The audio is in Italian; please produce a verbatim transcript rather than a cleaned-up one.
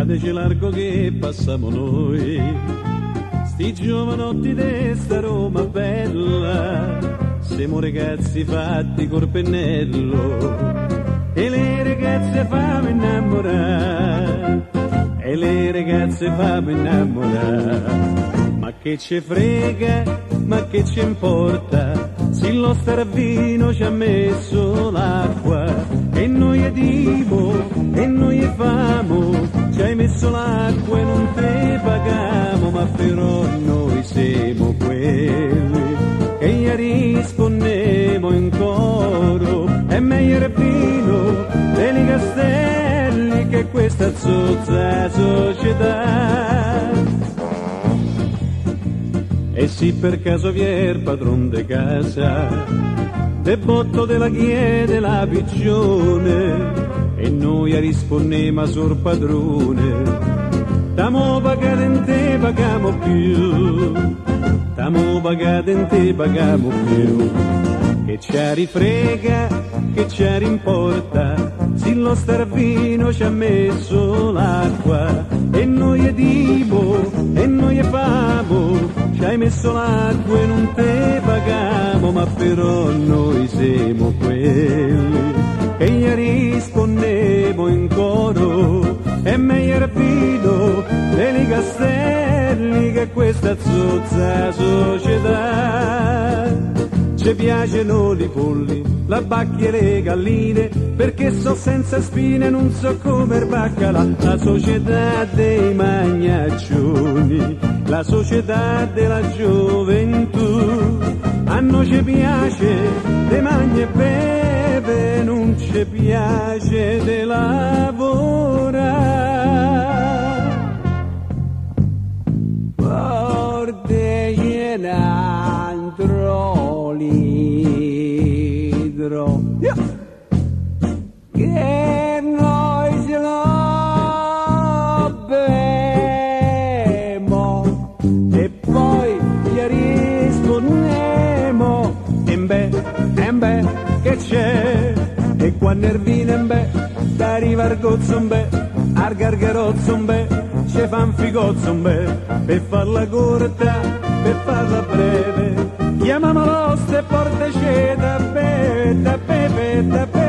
Guardateci largo che passiamo noi, sti giovanotti di sta Roma bella, siamo ragazzi fatti col pennello, e le ragazze fammi innamorare, e le ragazze fammi innamorare. Ma che ci frega, ma che ci importa, se lo staravino ci ha messo l'acqua, e noi è dimo, e noi è famo, ci hai messo l'acqua e non te pagamo, ma però noi siamo quelli che gli rispondemo in coro, è meglio il vino dei castelli che questa zozza società. E se per caso vi è il padron de casa, de botto della chiede la piccione, e noi a rispondema sul padrone, t'amo pagato in te pagamo più, t'amo pagato in te pagamo più, che ci rifrega, che ci rimporta, se lo starvino ci ha messo l'acqua, e noi è divo, e noi è famo, ci hai messo l'acqua e non te pagamo, ma però noi siamo quelli che gli rispondemo in coro, è meglio il vino dei castelli che questa zozza società. Ci piacciono i polli, la bacchia e le galline, perché so senza spine, non so come il baccalà. La società dei magnaccioni, la società della gioventù, a noi ci piace de magna e beve, non ci piace de lavorare. Porteci un altro litro, yeah, che noi ce lo beviamo e poi gli rispondiamo, e beh, e beh, che c'è? E quando il vino è beh, arriva il gozzo beh, al gargarozzo beh, ci fa un figozzo beh, per farla corta, per farla breve, chiamiamo l'oste e portaci da bere, da bere, da bere.